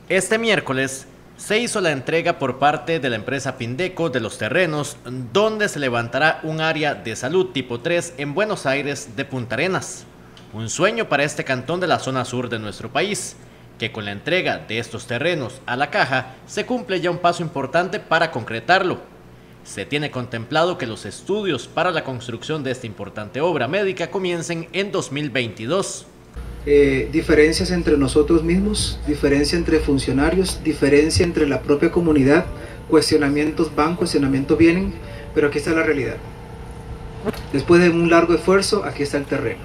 Este miércoles se hizo la entrega por parte de la empresa Pindeco de los terrenos donde se levantará un área de salud tipo 3 en Buenos Aires de Punta Arenas. Un sueño para este cantón de la zona sur de nuestro país, que con la entrega de estos terrenos a la Caja se cumple ya un paso importante para concretarlo. Se tiene contemplado que los estudios para la construcción de esta importante obra médica comiencen en 2022. Diferencias entre nosotros mismos, diferencia entre funcionarios, diferencia entre la propia comunidad, cuestionamientos van, cuestionamientos vienen, pero aquí está la realidad. Después de un largo esfuerzo, aquí está el terreno.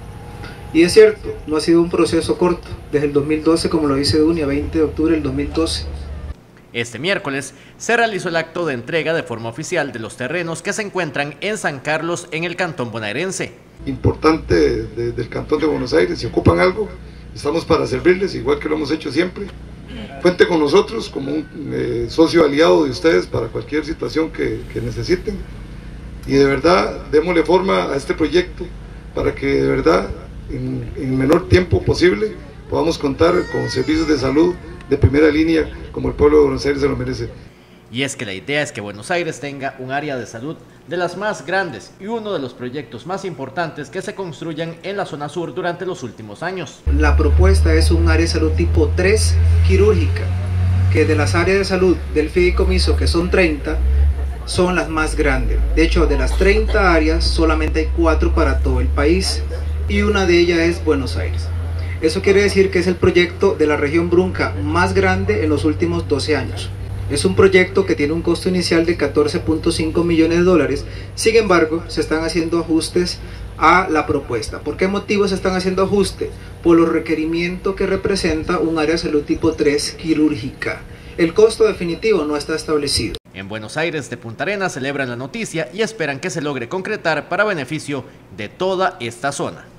Y es cierto, no ha sido un proceso corto, desde el 2012, como lo dice Dunia, 20 de octubre del 2012. Este miércoles se realizó el acto de entrega de forma oficial de los terrenos que se encuentran en San Carlos, en el cantón bonaerense. Importante del cantón de Buenos Aires, si ocupan algo, estamos para servirles, igual que lo hemos hecho siempre. Cuente con nosotros como un socio aliado de ustedes para cualquier situación que necesiten. Y de verdad, démosle forma a este proyecto para que de verdad, en menor tiempo posible, podamos contar con servicios de salud de primera línea como el pueblo de Buenos Aires se lo merece. Y es que la idea es que Buenos Aires tenga un área de salud de las más grandes y uno de los proyectos más importantes que se construyan en la zona sur durante los últimos años. La propuesta es un área de salud tipo 3 quirúrgica, que de las áreas de salud del fideicomiso, que son 30, son las más grandes. De hecho, de las 30 áreas solamente hay 4 para todo el país y una de ellas es Buenos Aires. Eso quiere decir que es el proyecto de la región Brunca más grande en los últimos 12 años. Es un proyecto que tiene un costo inicial de 14.5 millones de dólares, sin embargo, se están haciendo ajustes a la propuesta. ¿Por qué motivo se están haciendo ajustes? Por los requerimientos que representa un área de salud tipo 3 quirúrgica. El costo definitivo no está establecido. En Buenos Aires de Punta Arenas celebran la noticia y esperan que se logre concretar para beneficio de toda esta zona.